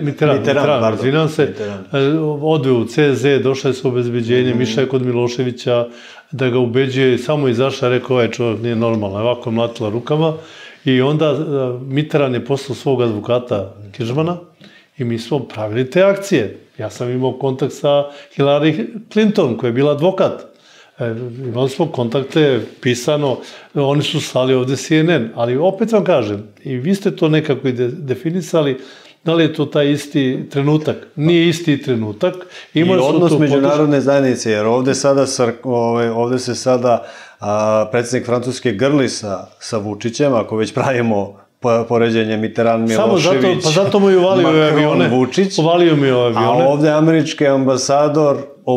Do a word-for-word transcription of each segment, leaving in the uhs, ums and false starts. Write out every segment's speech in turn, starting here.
Mitterrand, Mitterrand, izvinam se, ode u C Z, došle su obezbeđenje, Miša je kod Miloševića da ga ubeđuje, samo izašao, rekao, ovaj čovjek nije normalno, ovako je mlatila rukama i onda Mitterrand je poslao svog advokata Kiržmana i mi smo pravili te akcije. Ja sam imao kontakt sa Hillary Clinton, koja je bila advokat. Imali smo kontakte, pisano, oni su slali ovde C N N, ali opet vam kažem, i vi ste to nekako i definisali, da li je to taj isti trenutak? Nije isti trenutak. I odnos međunarodne zajednice, jer ovde sada, ovde se sada predsjednik Francuske grli sa Vučićem, ako već pravimo poređenje Mitterrand, Milošević, pa zato mu i uvalio ove avione. Vučić. Uvalio mi ove avione. A ovde američki ambasador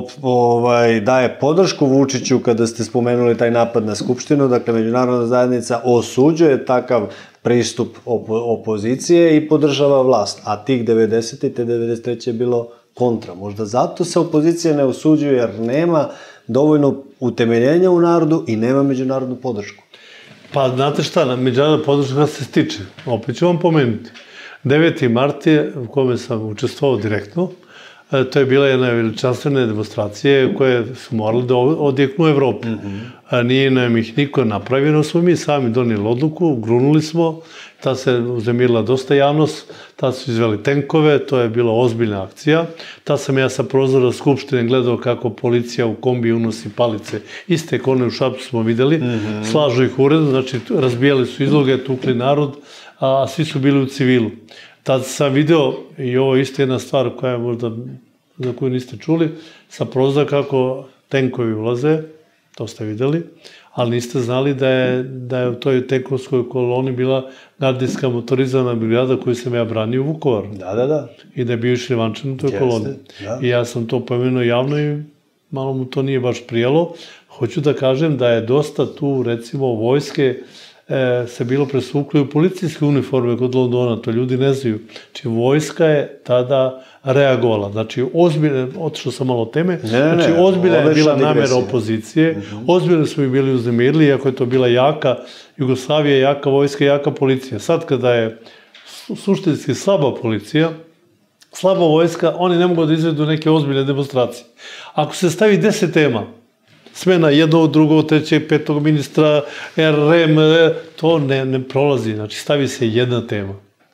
daje podršku Vučiću kada ste spomenuli taj napad na Skupštinu, dakle međunarodna zajednica osuđuje takav pristup opozicije i podržava vlast. A tih devedesetih te devedeset treće je bilo kontra. Možda zato se opozicija ne osuđuje jer nema dovoljno utemeljenja u narodu i nema međunarodnu podršku. Pa, znate šta, međunarodna podrška se stiče. Opet ću vam pomenuti. deveti mart je, u kome sam učestvovao direktno, to je bila jedna veličanstvena demonstracije koje su morali da odjeknu u Evropi. Nije nam ih niko napravio, smo mi sami donijeli odluku, grunuli smo, tad se uzemirila dosta javnost, tad su izveli tenkove, to je bila ozbiljna akcija. Tad sam ja sa prozora Skupštine gledao kako policija u kombi unosi palice, iste kone u Šapcu smo videli, slažu ih uredno, znači razbijali su izloge, tukli narod, a svi su bili u civilu. Tad sam video, i ovo je isto jedna stvar koja je možda, za koju niste čuli, sa prozora kako tenkovi ulaze, to ste videli, ali niste znali da je u toj tenkovskoj koloni bila gardijska motorizovana brigada koju sam ja branio u Vukovaru. Da, da, da. I da je bio Šrivančan u toj koloni. I ja sam to pomenuo javno i malo mu to nije baš prijalo. Hoću da kažem da je dosta tu, recimo, vojske se bilo presvukli u policijske uniforme kod Londona, to ljudi ne znaju. Znači, vojska je tada reagovala. Znači, ozbiljno, otišao sam malo od teme, znači, ozbiljna je bila namjera opozicije, ozbiljno smo i bili uznemirili, iako je to bila jaka Jugoslavija, jaka vojska, jaka policija. Sad, kada je suštinski slaba policija, slaba vojska, oni ne mogu da izvedu neke ozbiljne demonstracije. Ako se stavi deset tema, smena jednog, drugog, trećeg, petog ministra, R M, to ne prolazi. Znači, stavi se jedna tema.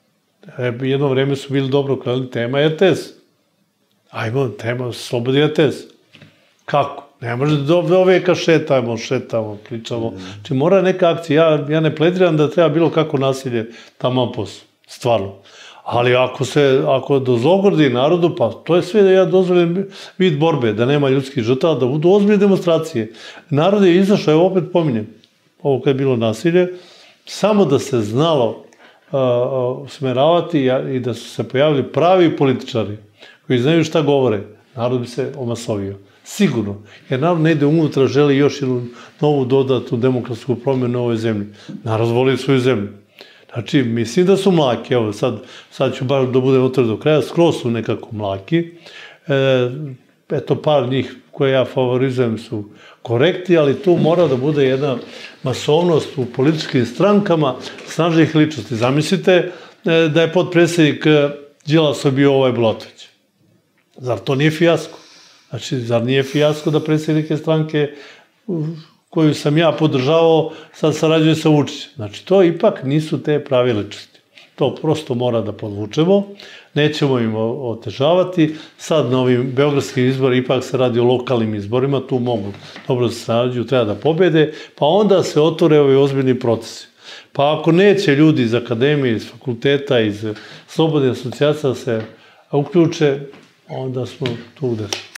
Jedno vreme su bili dobro krali tema R T S. Ajmo, tema Slobodi R T S. Kako? Ne može da do veka šetamo, šetamo, pričamo. Znači, mora neka akcija. Ja ne plediram da treba bilo kako nasilje tamo posao. Stvarno. Ali ako se, ako dozlogordi narodu, pa to je sve da ja dozvolim vid borbe, da nema ljudskih žrtava, da budu ozbiljne demonstracije. Narod je izašao, evo opet pominjem, ovo kad je bilo nasilje, samo da se znalo usmeravati i da su se pojavili pravi političari koji znaju šta govore, narod bi se omasovio. Sigurno. Jer narod ne ide unutra, želi još jednu novu dodatnu demokratsku promjenu u ovoj zemlji. Narod voli svoju zemlju. Znači, mislim da su mlaki, evo, sad ću bar da budem otvoren do kraja, skroz su nekako mlaki. Eto, par njih koje ja favorizujem su korekti, ali tu mora da bude jedna masovnost u političkim strankama snažnih ličnosti. Zamislite da je podpredsjednik Đilasov bio ovaj Bulatović. Zar to nije fijasko? Znači, zar nije fijasko da predsjednike stranke koju sam ja podržavao, sad sarađuje sa Vučićem. Znači, to ipak nisu te pravi ličnosti. To prosto mora da podvučemo, nećemo im otežavati. Sad na ovim beogradskim izborima ipak se radi o lokalnim izborima, tu mogu dobro da se sarađuju, treba da pobede, pa onda se otvore ovi ozbiljni procesi. Pa ako neće ljudi iz akademije, iz fakulteta, iz slobodne asocijacije da se uključe, onda smo tu gde smo.